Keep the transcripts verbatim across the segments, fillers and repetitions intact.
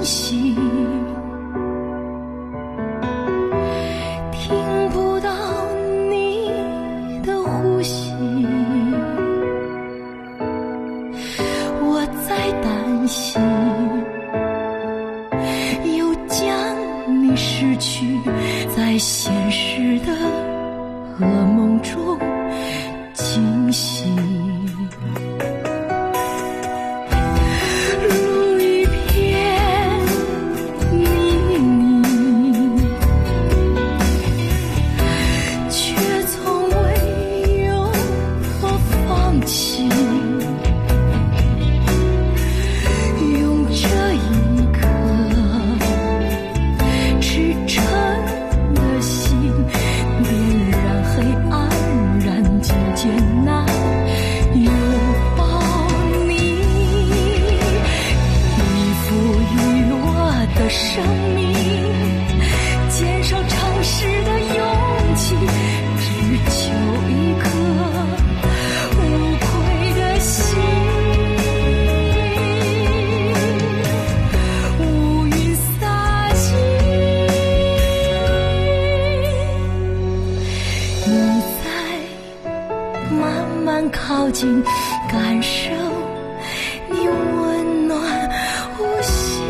息，听不到你的呼吸，我在担心又将你失去，在现实的噩梦中惊醒。生命减少尝试的勇气，只求一颗无愧的心，乌云洒尽，你在慢慢靠近，感受你温暖呼吸。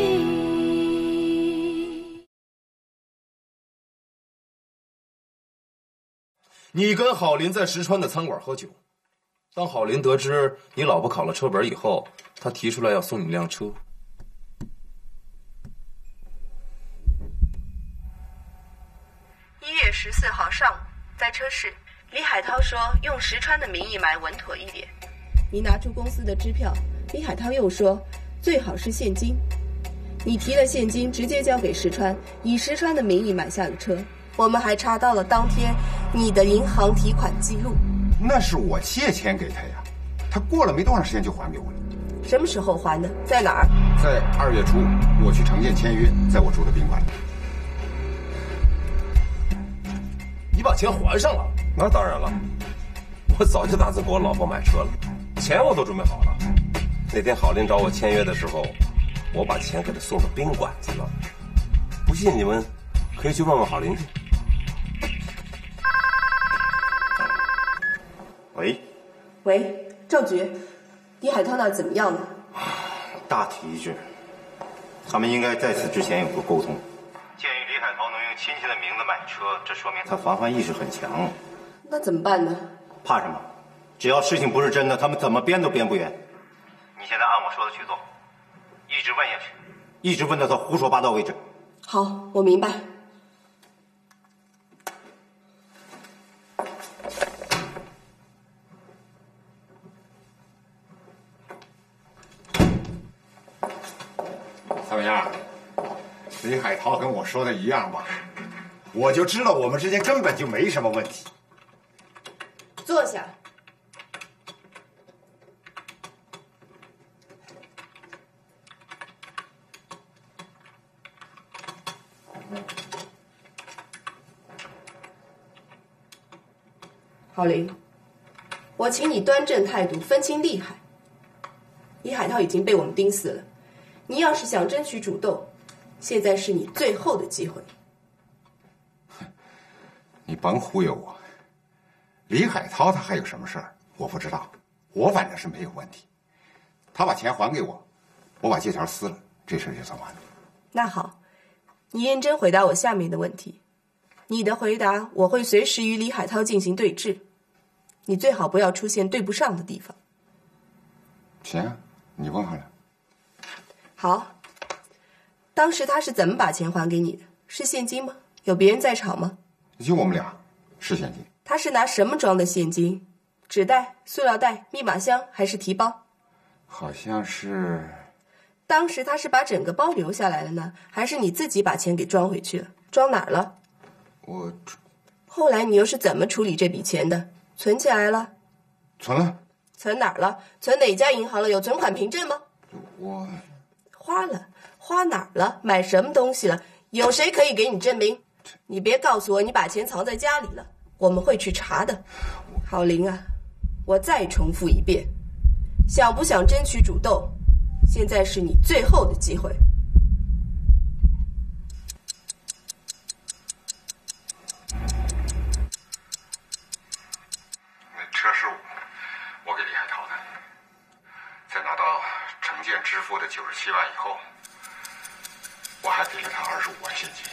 你跟郝林在石川的餐馆喝酒，当郝林得知你老婆考了车本以后，他提出来要送你辆车。 一月十四号上午，在车室，李海涛说用石川的名义买稳妥一点。你拿出公司的支票，李海涛又说最好是现金。你提了现金直接交给石川，以石川的名义买下了车。我们还查到了当天你的银行提款记录。 那是我借钱给他呀，他过了没多长时间就还给我了。 什么时候还的？在哪儿？ 在二月初，我去城建签约，在我住的宾馆里。 你把钱还上了？ 那当然了，我早就打算给我老婆买车了，钱我都准备好了。那天郝林找我签约的时候，我把钱给他送到宾馆去了。不信你们可以去问问郝林去。 喂， 喂，赵局，李海涛那儿怎么样了？ 大体一致，他们应该在此之前有过沟通。鉴于李海涛能用亲戚的名字买车，这说明他防范意识很强。 那怎么办呢？ 怕什么？只要事情不是真的，他们怎么编都编不圆。你现在按我说的去做，一直问下去，一直问到他胡说八道为止。 好，我明白。 怎么样？李海涛跟我说的一样吧？我就知道我们之间根本就没什么问题。 坐下。郝林，我请你端正态度，分清利害。李海涛已经被我们盯死了，你要是想争取主动，现在是你最后的机会。 你甭忽悠我，李海涛他还有什么事儿我不知道，我反正是没有问题。他把钱还给我，我把借条撕了，这事儿就算完了。 那好，你认真回答我下面的问题。你的回答我会随时与李海涛进行对峙，你最好不要出现对不上的地方。 行啊，你问好了。 好，当时他是怎么把钱还给你的？是现金吗？有别人在场吗？ 就我们俩，是现金。 他是拿什么装的现金？纸袋、塑料袋、密码箱还是提包？ 好像是。 当时他是把整个包留下来了呢，还是你自己把钱给装回去了？装哪儿了？ 我。 后来你又是怎么处理这笔钱的？存起来了？ 存了。 存哪儿了？存哪家银行了？有存款凭证吗？ 我。 花了，花哪儿了？买什么东西了？有谁可以给你证明？你别告诉我你把钱藏在家里了，我们会去查的。郝林啊，我再重复一遍，想不想争取主动，现在是你最后的机会。 以后，我还给了他二十五万现金。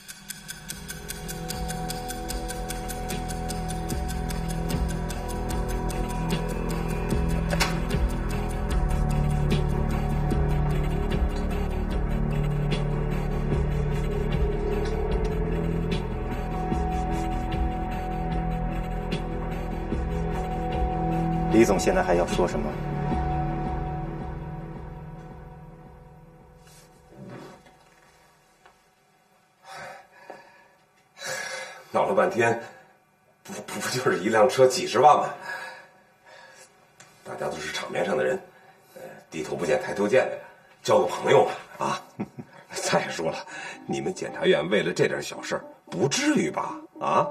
李总现在还要说什么？ 闹了半天，不不不就是一辆车几十万吗？大家都是场面上的人，呃，低头不见抬头见的，交个朋友嘛啊！再说了，你们检察院为了这点小事儿，不至于吧？啊？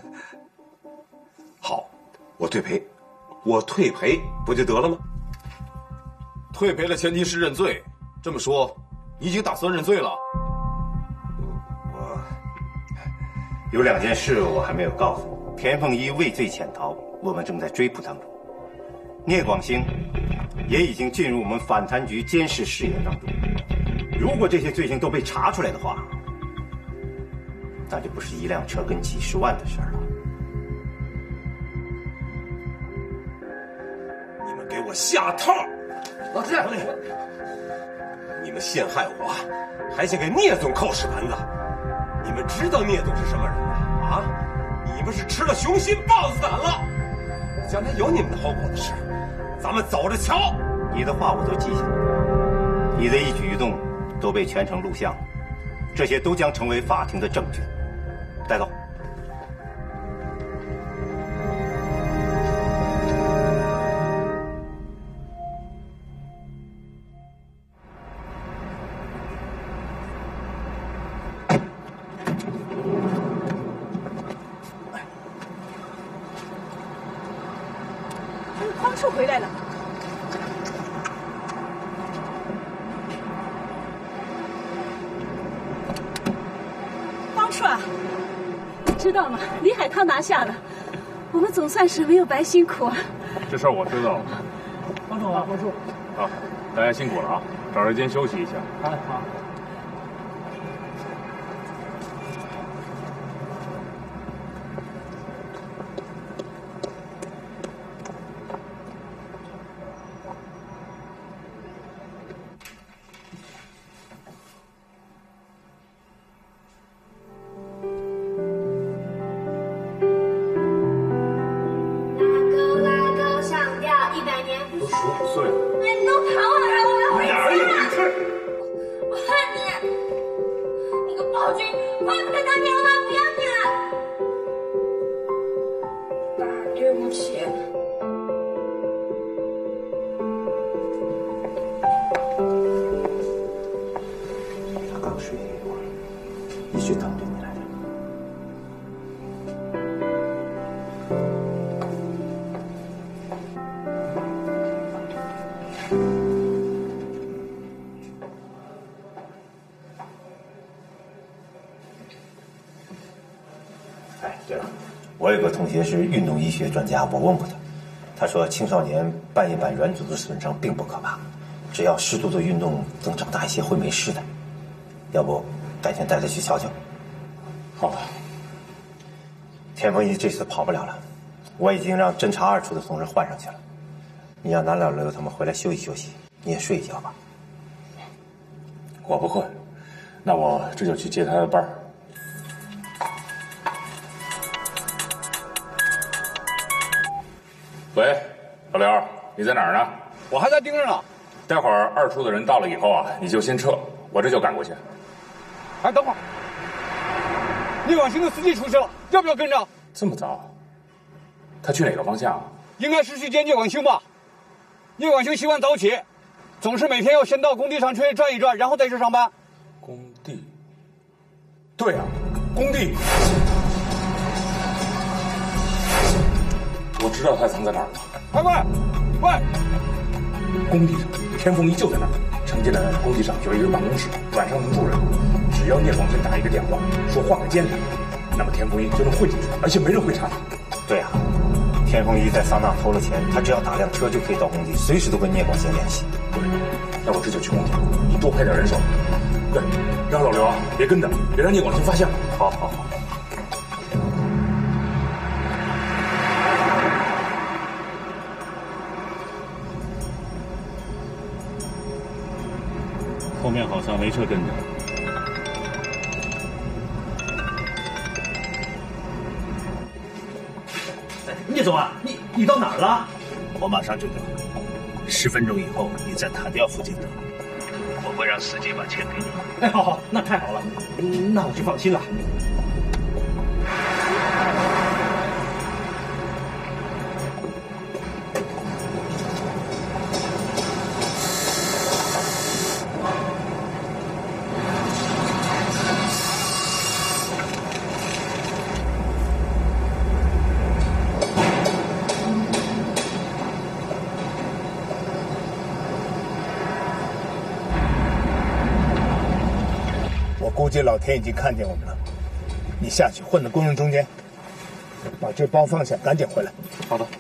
好，我退赔。我退赔不就得了吗？ 退赔的前提是认罪。这么说，你已经打算认罪了？ 我有两件事我还没有告诉你。田凤一畏罪潜逃，我们正在追捕当中。聂广兴也已经进入我们反贪局监视视野当中。如果这些罪行都被查出来的话，那就不是一辆车跟几十万的事儿了。 给我下套！老师，你们陷害我，还想给聂总扣屎盆子？你们知道聂总是什么人吗？啊！你们是吃了雄心豹子胆了！将来有你们的好果子吃，咱们走着瞧。 你的话我都记下了，你的一举一动都被全程录像，这些都将成为法庭的证据。带走。 方处回来了。方处啊，你知道吗？李海涛拿下了，我们总算是没有白辛苦啊。 这事儿我知道了。方处啊，方处，好，大家辛苦了啊，找时间休息一下。好，好。 我有个同学是运动医学专家，我问过他，他说青少年半月板软组织损伤并不可怕，只要适度的运动，等长大一些会没事的。要不改天带他去瞧瞧？ 好吧。 田丰一这次跑不了了，我已经让侦查二处的同事换上去了。你让南老刘他们回来休息休息，你也睡一觉吧。 我不困，那我这就去接他的班儿。喂，老刘，你在哪儿呢？ 我还在盯着呢。 待会儿二处的人到了以后啊，你就先撤，我这就赶过去。 哎，等会儿，聂广兴的司机出事了，要不要跟着？ 这么早？他去哪个方向啊？ 应该是去接聂广兴吧。聂广兴习惯早起，总是每天要先到工地上去转一转，然后在这上班。 工地？对啊，工地。我知道他藏在哪儿了。 快快，喂！ 工地上，田凤一就在那儿。程建的工地上有一个办公室，晚上能住人。只要聂广兴打一个电话，说换个监他，那么田凤一就能混进去，而且没人会查他。 对啊，田凤一在桑拿偷了钱，他只要打辆车就可以到工地，随时都跟聂广兴联系。 对。 那我这就去工厂，你多派点人手。对，让老刘啊别跟着，别让聂广兴发现了。 好好好。 后面好像没车跟着。 聂总啊，你你到哪儿了？ 我马上就到，十分钟以后你在塔吊附近等，我会让司机把钱给你。 哎，好好，那太好了，那我就放心了。 估计老田已经看见我们了，你下去混到工人中间，把这包放下，赶紧回来。 好的。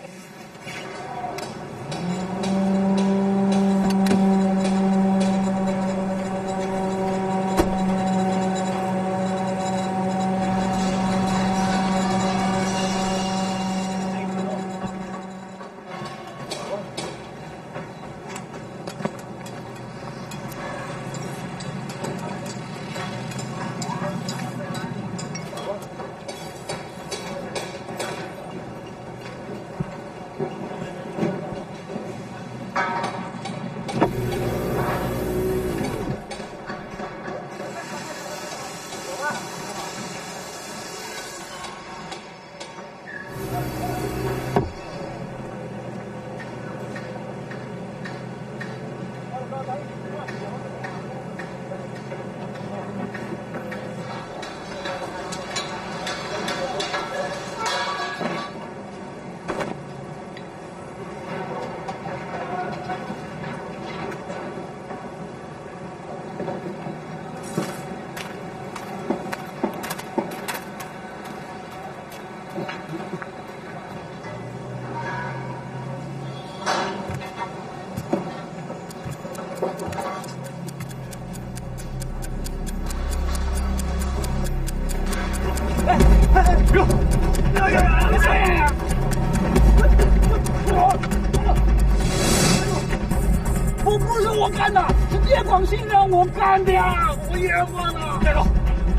我不是我干的，是聂广兴让我干的呀！我冤枉了！站住！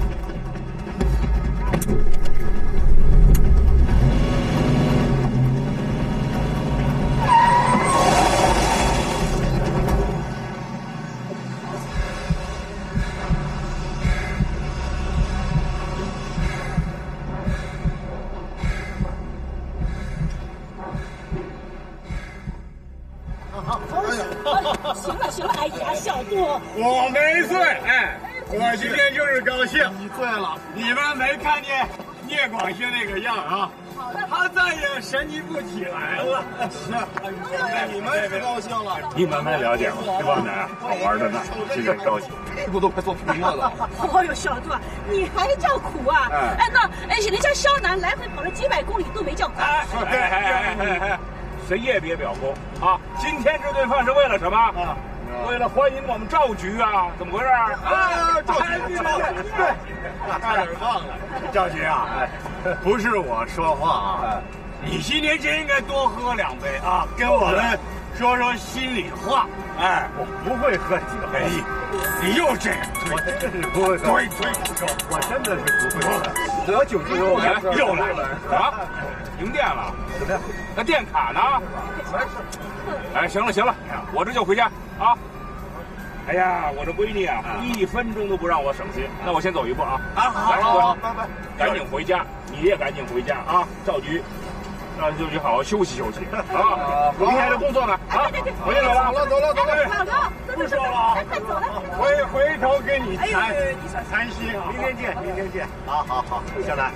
行了行了，哎呀，小杜， 我没醉，哎，我今天就是高兴。你醉了，你们没看见聂广兴那个样啊？他再也神气不起来了。是， 你们可高兴了。 你慢慢了解吧，这帮人好玩的呢，今天高兴， 屁股都快坐平了都。 哦呦，小杜，你还叫苦啊？哎，那哎，人家肖楠来回跑了几百公里都没叫苦。 哎哎哎哎哎，谁也别表功啊！今天这顿饭是为了什么？啊，为了欢迎我们赵局啊！怎么回事？ 啊，赵局，赵局，对，差点忘了，赵局啊，不是我说话啊，你今天真应该多喝两杯啊，跟我们说说心里话。哎，我不会喝酒，哎，你又这样，我真是不会喝，对对，我真的是不会喝，我酒精又来又来了啊！停电了，怎么样？那电卡呢？哎，行了行了，我这就回家啊。哎呀，我这闺女啊，一分钟都不让我省心。那我先走一步啊。啊，好，好，拜拜。赶紧回家，你也赶紧回家啊。赵局，让赵局好好休息休息啊。明天还有工作呢啊。回来了，走了，走了，走了。 老刘， 不说了啊，快走了。回回头跟你谈谈心啊。明天见，明天见。好好好，小兰。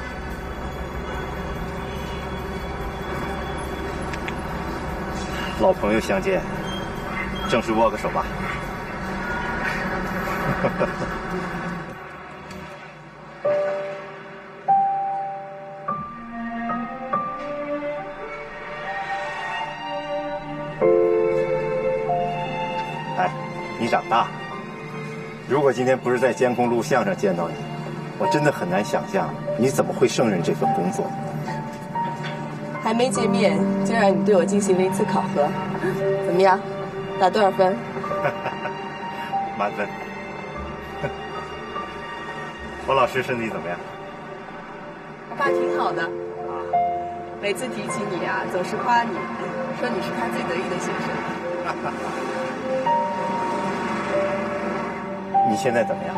老朋友相见，正式握个手吧。哎， 你长大。如果今天不是在监控录像上见到你，我真的很难想象你怎么会胜任这份工作。 还没见面就让你对我进行了一次考核，怎么样？打多少分？ 满分。我老师身体怎么样？ 我爸挺好的，每次提起你啊，总是夸你，说你是他最得意的学生。 你现在怎么样？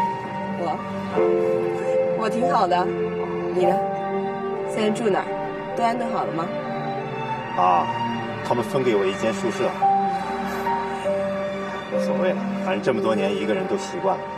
我，我挺好的，你呢？现在住哪儿？都安顿好了吗？ 啊，他们分给我一间宿舍，无所谓了，反正这么多年一个人都习惯了。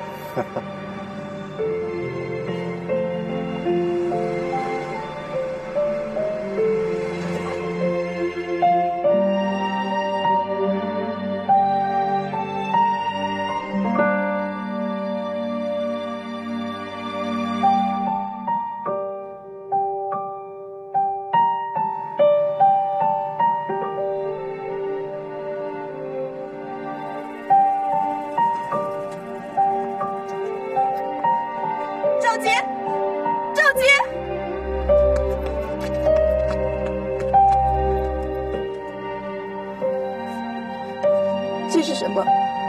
这是什么？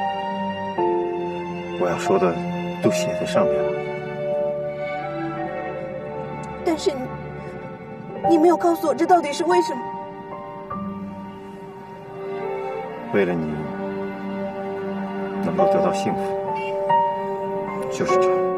我要说的都写在上面了。 但是你，你没有告诉我这到底是为什么？ 为了你能够得到幸福，就是这样。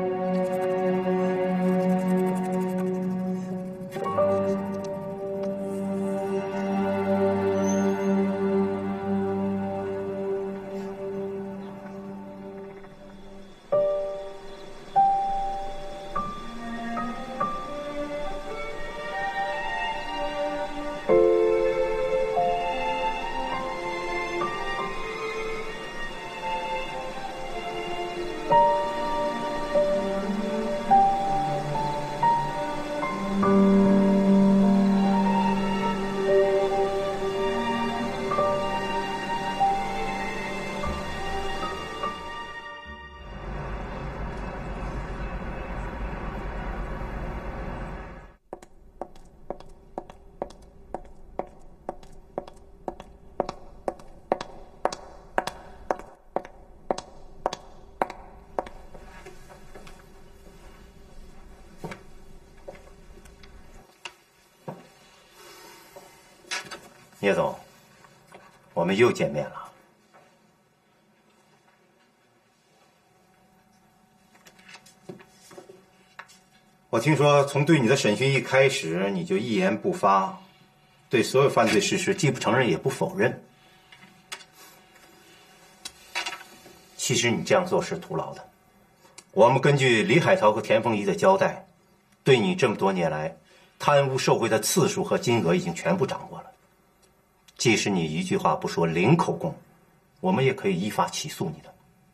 叶总，我们又见面了。我听说从对你的审讯一开始，你就一言不发，对所有犯罪事实既不承认也不否认。其实你这样做是徒劳的。我们根据李海涛和田凤仪的交代，对你这么多年来贪污受贿的次数和金额已经全部掌握了。即使你一句话不说，零口供，我们也可以依法起诉你的。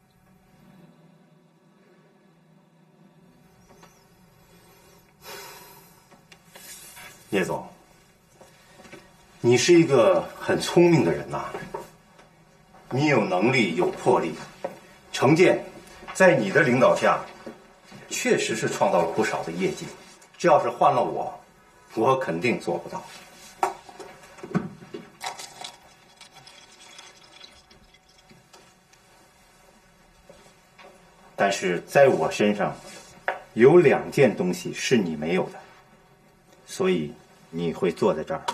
叶总，你是一个很聪明的人呐、啊，你有能力有魄力，程建在你的领导下，确实是创造了不少的业绩。这要是换了我，我肯定做不到。但是在我身上，有两件东西是你没有的，所以你会坐在这儿。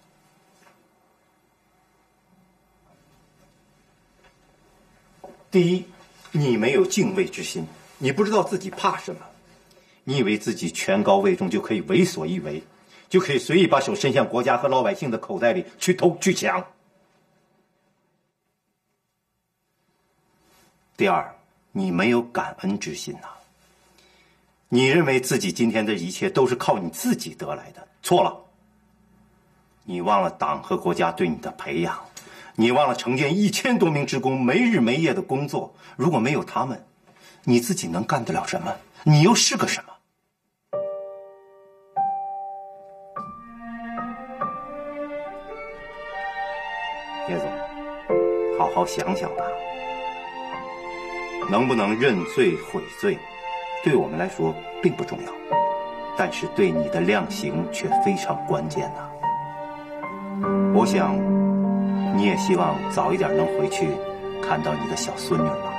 第一，你没有敬畏之心，你不知道自己怕什么，你以为自己权高位重就可以为所欲为，就可以随意把手伸向国家和老百姓的口袋里去偷去抢。第二，你没有感恩之心呐、啊！你认为自己今天的一切都是靠你自己得来的，错了。你忘了党和国家对你的培养，你忘了程建一千多名职工没日没夜的工作，如果没有他们，你自己能干得了什么？你又是个什么？叶总，好好想想吧。 能不能认罪悔罪，对我们来说并不重要，但是对你的量刑却非常关键呐。我想，你也希望早一点能回去看到你的小孙女吧。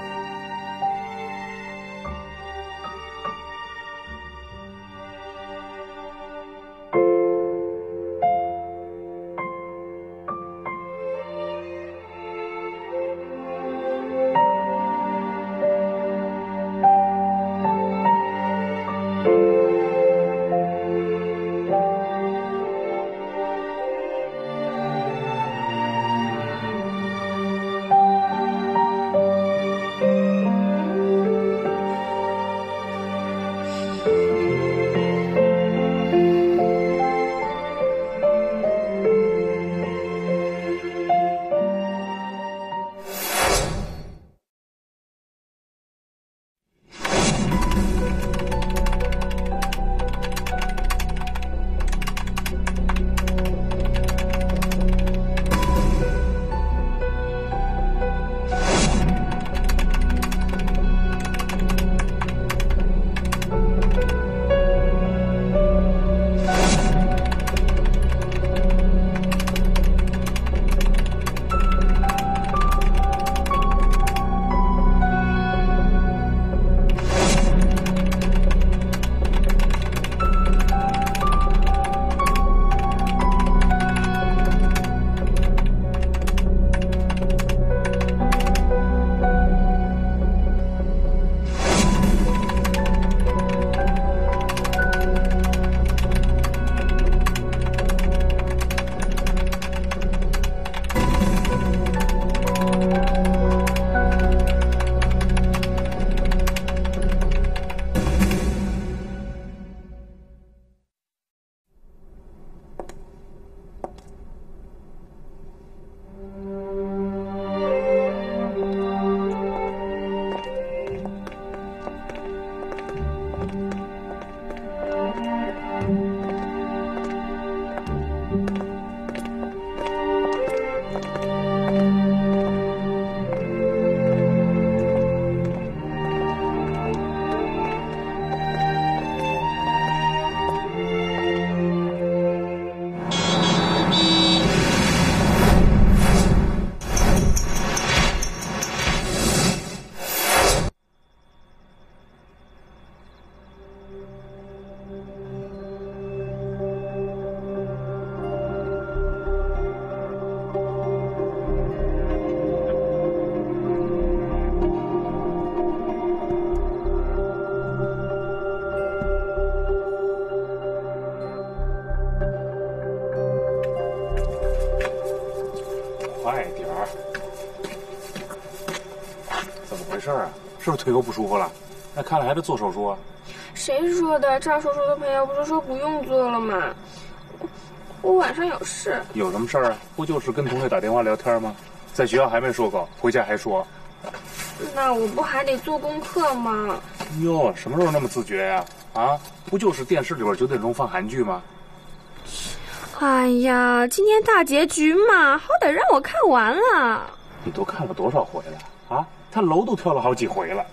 事啊？是不是腿又不舒服了？那看来还得做手术啊。 谁说的？这儿手术的朋友不是说不用做了吗？我我晚上有事。 有什么事儿啊？不就是跟同学打电话聊天吗？在学校还没说够，回家还说。 那我不还得做功课吗？ 哟，什么时候那么自觉呀？啊，不就是电视里边九点钟放韩剧吗？ 哎呀，今天大结局嘛，好歹让我看完了。 你都看了多少回了啊？他楼都跳了好几回了。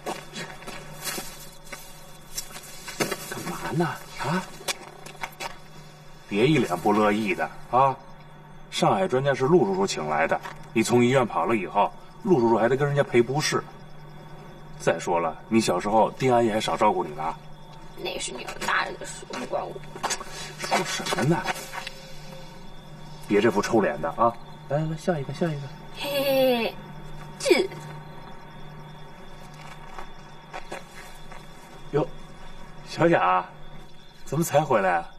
干嘛呢？啊？别一脸不乐意的啊！上海专家是陆叔叔请来的，你从医院跑了以后，陆叔叔还得跟人家赔不是。再说了，你小时候丁阿姨还少照顾你呢。 那是你们大人的事，不关我。 说什么呢？别这副臭脸的啊！来来来，笑一个，笑一个。 嘿嘿，这。 哟，小雅，怎么才回来啊？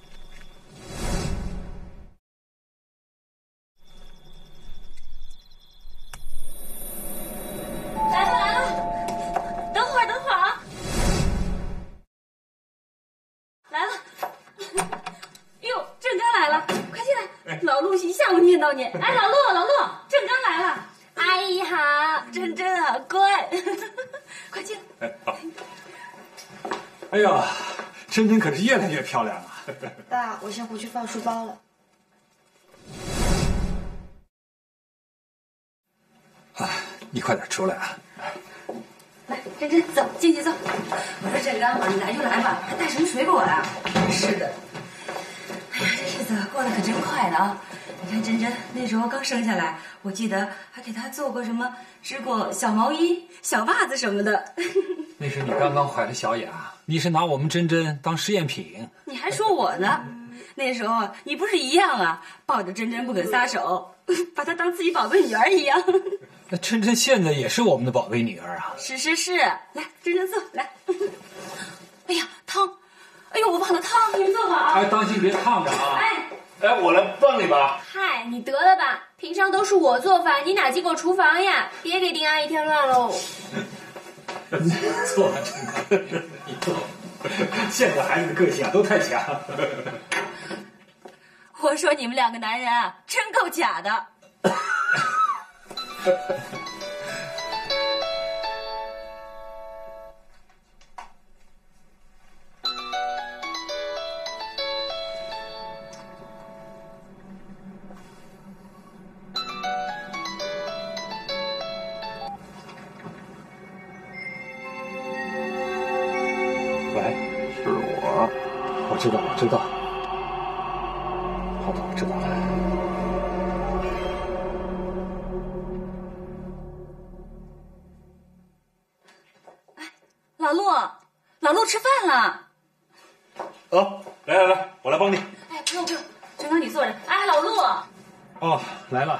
来了来了，等会儿等会儿啊！来了，哟，郑刚来了，快进来！老陆一下午念叨你，哎，老陆老陆，郑刚来了，阿姨好，珍珍好乖，快进来。 哎，好。哎呀，珍珍可是越来越漂亮了。 爸，我先回去放书包了。 啊，你快点出来啊！ 来， 珍珍，走进去坐。我说正刚嘛，你来就来吧，还带什么水果啊？真是的。哎呀，这日子过得可真快呢啊！你看珍珍那时候刚生下来，我记得还给她做过什么织过小毛衣、小袜子什么的。 那是你刚刚怀的小雅，你是拿我们珍珍当试验品。 你还说我呢？那时候你不是一样啊，抱着珍珍不肯撒手，把她当自己宝贝女儿一样。 那珍珍现在也是我们的宝贝女儿啊！ 是是是，来，珍珍坐，来。哎呀，汤！哎呦，我忘了汤，你们坐好。 哎，当心别烫着啊！ 哎， 哎，我来帮你吧。 嗨，你得了吧，平常都是我做饭，你哪进过厨房呀？别给丁阿姨添乱喽。 坐吧，珍珍，你坐。现在孩子的个性啊，都太强。 我说你们两个男人啊，真够假的。 我知道，我知道。好的，我知道了。 哎，老陆，老陆吃饭了。 哦，来来来，我来帮你。 哎，不用不用，正刚你坐着。哎，老陆。 哦，来了。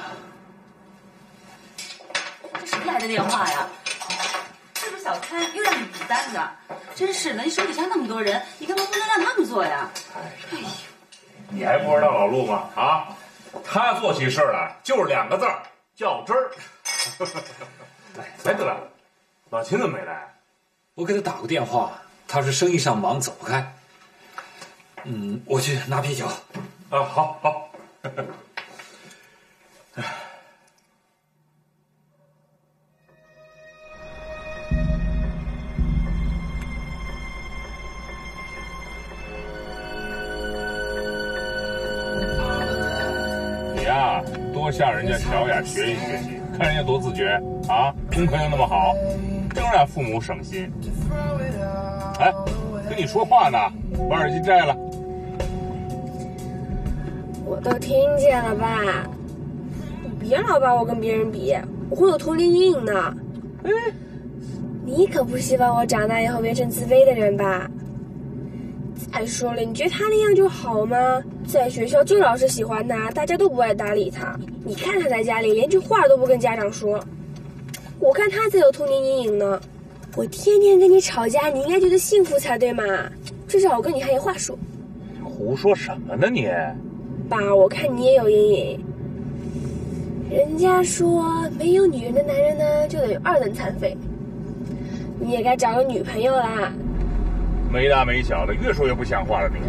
这谁来的电话呀？是不是小开又让你补单子？真是的，你手底下那么多人，你干嘛不能让他们做呀？哎呦， 你还不知道老陆吗？啊，他做起事来就是两个字儿，较真儿。来，来得了，老秦怎么没来？ 我给他打过电话，他说生意上忙走不开。嗯，我去拿啤酒。 啊，好好。你呀，多向人家小雅学习学习，看人家多自觉啊，功课又那么好，真让父母省心。哎，跟你说话呢，把耳机摘了。 我都听见了吧？你别老把我跟别人比，我会有童年阴影的。嗯，你可不希望我长大以后变成自卑的人吧？再说了，你觉得他那样就好吗？在学校就老师喜欢他，大家都不爱搭理他。你看他在家里连句话都不跟家长说，我看他才有童年阴影呢。我天天跟你吵架，你应该觉得幸福才对嘛？至少我跟你还有话说。 胡说什么呢你？ 爸，我看你也有阴影。人家说没有女人的男人呢，就得有二等残废。你也该找个女朋友啦。 没大没小的，越说越不像话了你。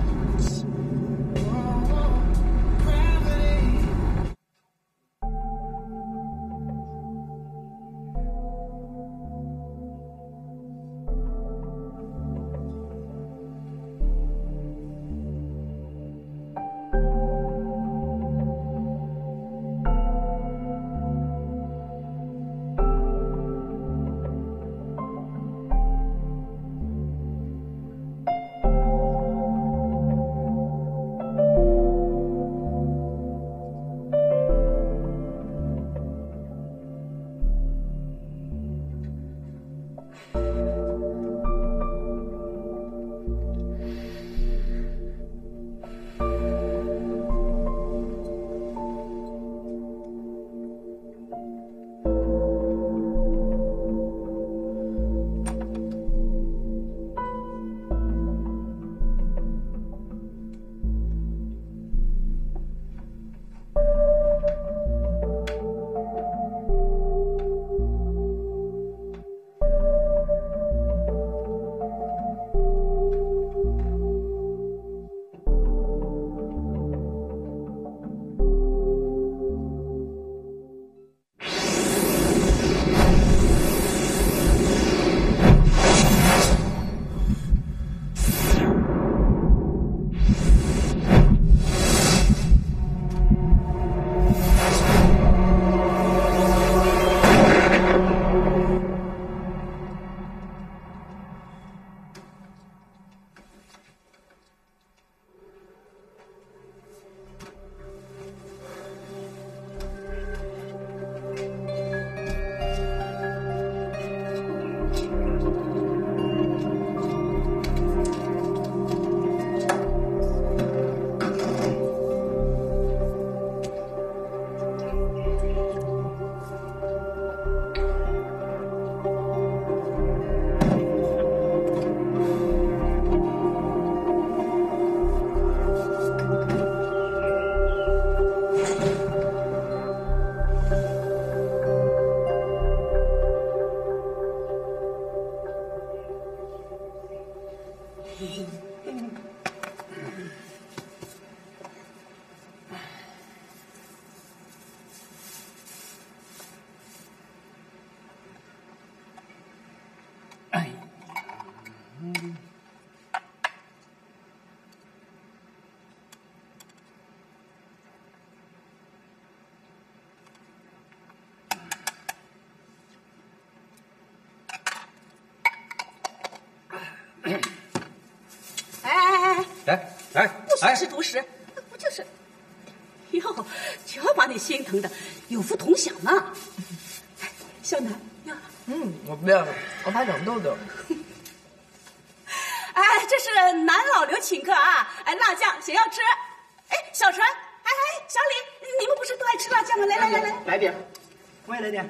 哎哎， 不识时读时，不就是？哟，瞧把你心疼的，有福同享呢。小南呀， 嗯，我不要了，我怕长痘痘。 哎，这是南老刘请客啊！哎，辣酱谁要吃？哎，小陈，哎哎，小李，你们不是都爱吃辣酱吗？来来来来， 来点，我也来点。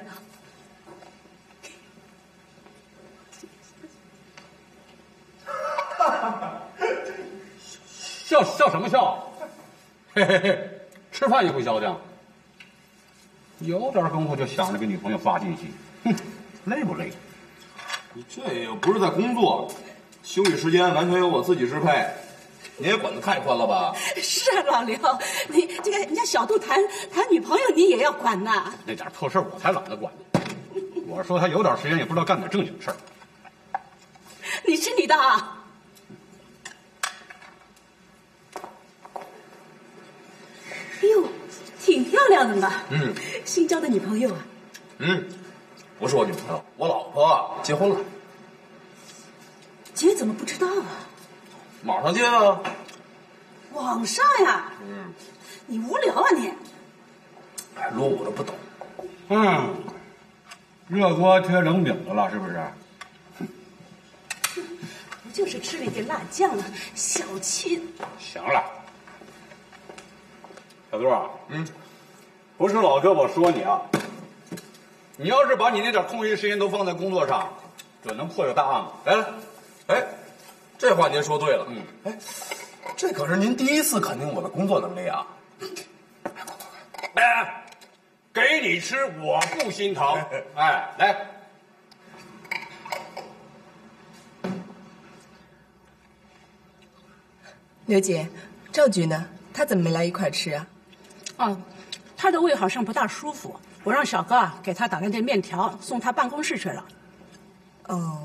笑笑什么笑？嘿嘿嘿，吃饭也不消停。有点功夫就想着给女朋友发信息，哼，累不累？ 你这又不是在工作，休息时间完全由我自己支配，你也管得太宽了吧？ 是啊，老刘，你这个人家小杜谈谈女朋友，你也要管呐。 那点破事我才懒得管呢。我说他有点时间也不知道干点正经事儿。 你吃你的啊。哎呦，挺漂亮的嘛。 嗯， 新交的女朋友啊？ 嗯，不是我女朋友，我老婆结婚了。 姐怎么不知道啊？ 网上见啊。 网上呀？ 嗯。 你无聊啊你？ 哎，路我都不懂。 嗯，热锅贴冷饼子了，是不是？ 不就是吃了一点辣酱啊，小气。 行了。小杜啊， 嗯， 不是老哥我说你啊，你要是把你那点空余时间都放在工作上，准能破这大案子。 来来，哎，这话您说对了。嗯，哎，这可是您第一次肯定我的工作能力啊。 哎，给你吃我不心疼。哎，来， 刘姐，赵局呢？他怎么没来一块吃啊？ 哦，他的胃好像不大舒服，我让小高啊给他打了点面条，送他办公室去了。 哦。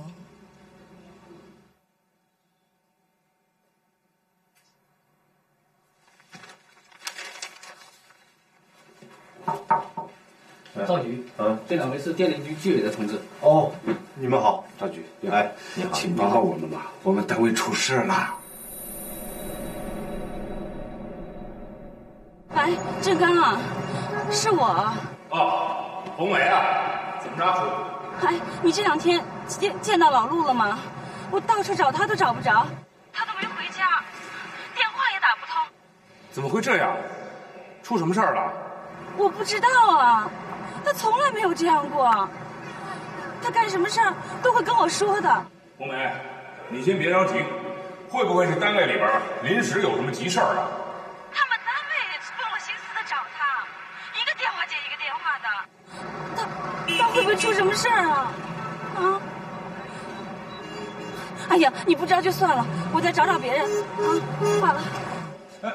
赵局，嗯，这两位是电力局居委的同志。 哦，你们好，赵局。哎， 你好，请帮帮我们吧，我们单位出事了。 哎，志刚啊，是我。 哦，红梅啊，怎么着？ 哎，你这两天见见到老陆了吗？我到处找他都找不着，他都没回家，电话也打不通。 怎么会这样？出什么事儿了？ 我不知道啊，他从来没有这样过。他干什么事儿都会跟我说的。 红梅，你先别着急，会不会是单位里边临时有什么急事儿啊？ 他们单位费了心思的找他，一个电话接一个电话的。他他会不会出什么事儿啊？啊？哎呀，你不知道就算了，我再找找别人啊。挂了。 哎。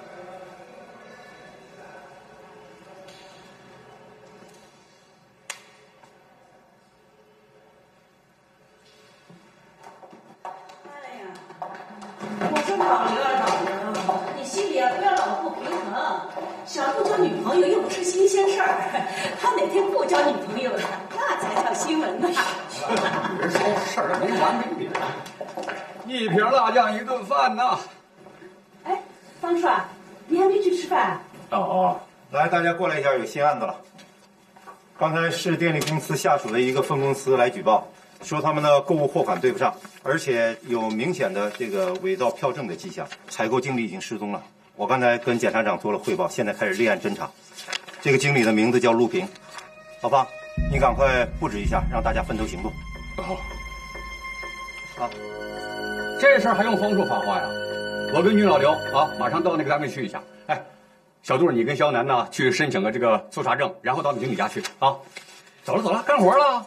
我说老刘啊，老刘，你心里啊不要老不平衡。小杜交女朋友又不是新鲜事儿，他哪天不交女朋友了，那才叫新闻呢。 别说事儿没完没了，一瓶辣酱一顿饭呐。 哎，方帅，你还没去吃饭？ 哦，来，大家过来一下，有新案子了。刚才市电力公司下属的一个分公司来举报，说他们的购物货款对不上，而且有明显的这个伪造票证的迹象，采购经理已经失踪了。我刚才跟检察长做了汇报，现在开始立案侦查。这个经理的名字叫陆平。老方，你赶快布置一下，让大家分头行动。 好。啊，这事儿还用方处发话呀？我跟于老刘啊，马上到那个单位去一下。哎，小杜，你跟肖楠呢去申请个这个搜查证，然后到你经理家去啊。走了走了，干活了。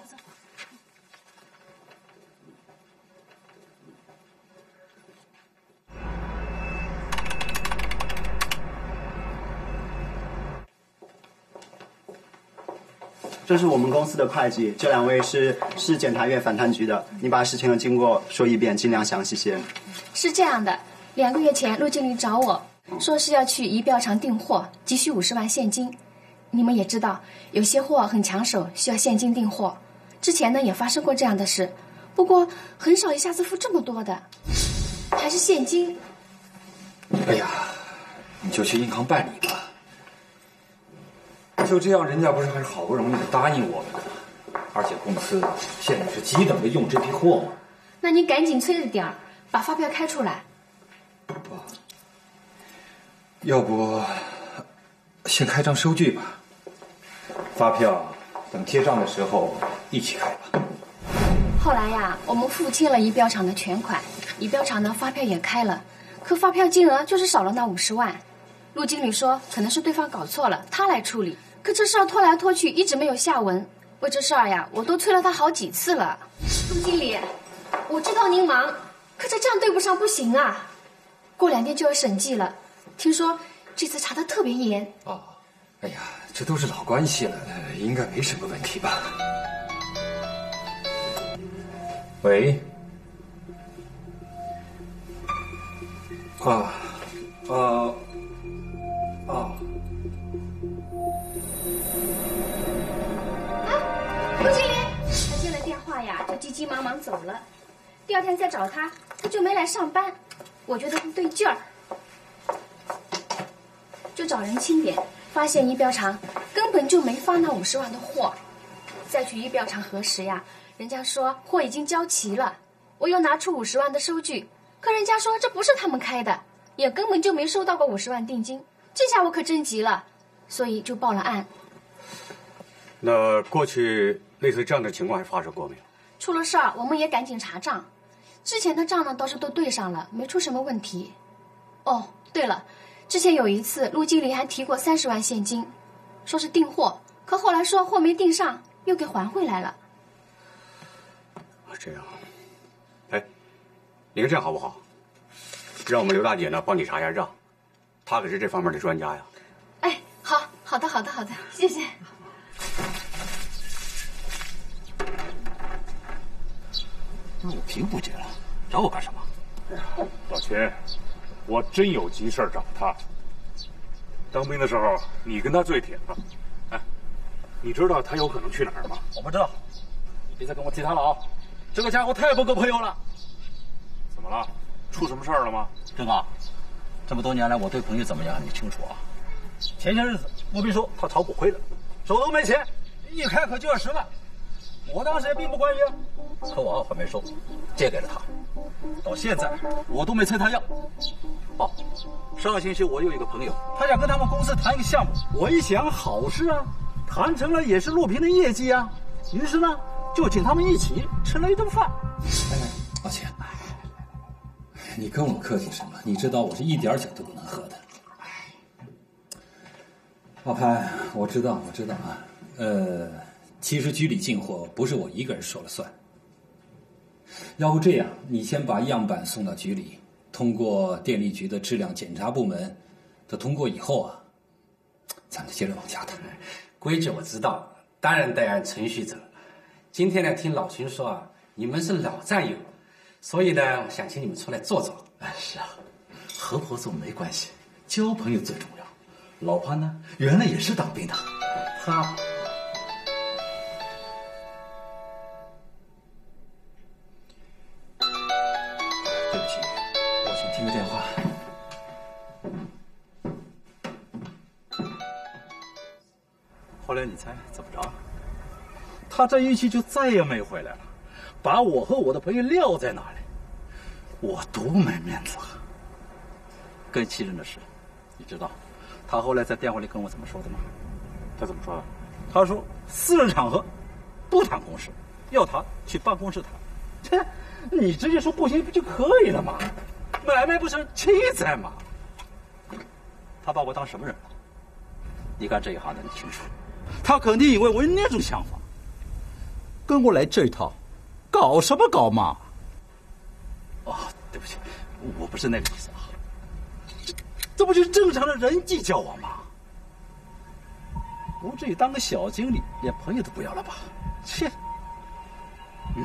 这是我们公司的会计，这两位是市检察院反贪局的。你把事情的经过说一遍，尽量详细些。 是这样的，两个月前陆经理找我说是要去仪表厂订货，急需五十万现金。你们也知道，有些货很抢手，需要现金订货。之前呢也发生过这样的事，不过很少一下子付这么多的，还是现金。 哎呀，你就去银行办理吧。就这样，人家不是还是好不容易答应我们的吗？而且公司现在是急等着用这批货嘛。 那你赶紧催着点儿，把发票开出来。 要不先开张收据吧，发票等结账的时候一起开吧。 后来呀，我们付清了仪表厂的全款，仪表厂呢发票也开了，可发票金额就是少了那五十万。陆经理说可能是对方搞错了，他来处理。可这事儿拖来拖去，一直没有下文。为这事儿呀，我都催了他好几次了。陆经理，我知道您忙，可这账对不上不行啊。过两天就要审计了，听说这次查得特别严。 哦，哎呀，这都是老关系了，应该没什么问题吧？喂。啊，啊，啊。 陆经理，他接了电话呀，就急急忙忙走了。第二天再找他，他就没来上班。我觉得不对劲儿，就找人清点，发现仪表厂根本就没发那五十万的货。再去仪表厂核实呀，人家说货已经交齐了。我又拿出五十万的收据，可人家说这不是他们开的，也根本就没收到过五十万定金。这下我可真急了，所以就报了案。 那过去类似这样的情况还发生过没有？ 出了事儿，我们也赶紧查账，之前的账呢倒是都对上了，没出什么问题。哦，对了，之前有一次陆经理还提过三十万现金，说是订货，可后来说货没订上，又给还回来了。 这样，哎，你看这样好不好？让我们刘大姐呢帮你查一下账，她可是这方面的专家呀。 哎，好，好的，好的，好的，谢谢。 那我平不接了，找我干什么？ 哎呀，老秦，我真有急事找他。当兵的时候，你跟他最铁了。哎，你知道他有可能去哪儿吗？ 我不知道，你别再跟我提他了啊！这个家伙太不够朋友了。 怎么了？出什么事儿了吗？ 郑啊，这么多年来我对朋友怎么样你清楚啊？前些日子吴斌说他炒股亏了，手头没钱，一开口就要十万。我当时也并不怀疑啊，可我二话没说，借给了他。到现在我都没催他要。哦，上个星期我有一个朋友，他想跟他们公司谈一个项目，我一想好事啊，谈成了也是陆平的业绩啊，于是呢就请他们一起吃了一顿饭。 哎，抱歉，你跟我客气什么？你知道我是一点酒都不能喝的。老潘，我知道，我知道啊，呃。其实局里进货不是我一个人说了算。要不这样，你先把样板送到局里，通过电力局的质量检查部门的通过以后啊，咱们接着往下谈。 规矩我知道，当然得按程序走。今天呢，听老秦说啊，你们是老战友，所以呢，我想请你们出来坐坐。 哎，是啊，合伙做没关系，交朋友最重要。老潘呢，原来也是当兵的，他。对不起，我先听个电话。后来你猜怎么着？他这一去就再也没回来了，把我和我的朋友撂在那里，我多没面子啊！更气人的是，你知道他后来在电话里跟我怎么说的吗？ 他怎么说的？ 他说私人场合不谈公事，要谈去办公室谈。切，你直接说不行不就可以了吗？买卖不成妻在嘛。他把我当什么人了？你干这一行的你清楚，他肯定以为我有那种想法，跟我来这一套，搞什么搞嘛？哦，对不起，我不是那个意思啊。这这不就是正常的人际交往吗？ 不至于当个小经理连朋友都不要了吧？切！嗯。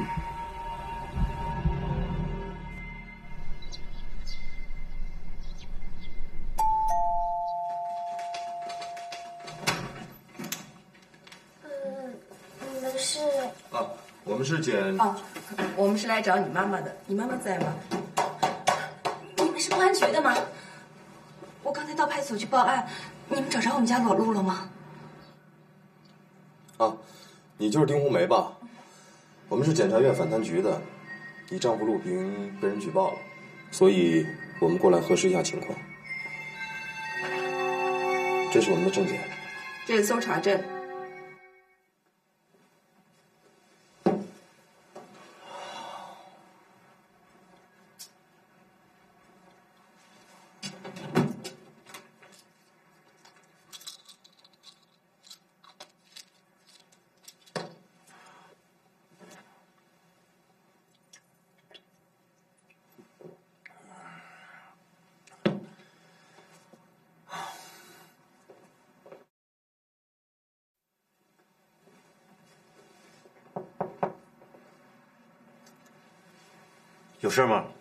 嗯，你们是？ 啊，我们是检。 哦，我们是来找你妈妈的。你妈妈在吗？ 你们是公安局的吗？我刚才到派出所去报案，你们找着我们家裸露了吗？ 啊，你就是丁红梅吧？我们是检察院反贪局的，你丈夫陆平被人举报了，所以我们过来核实一下情况。这是我们的证件， 这是搜查证。 有事吗？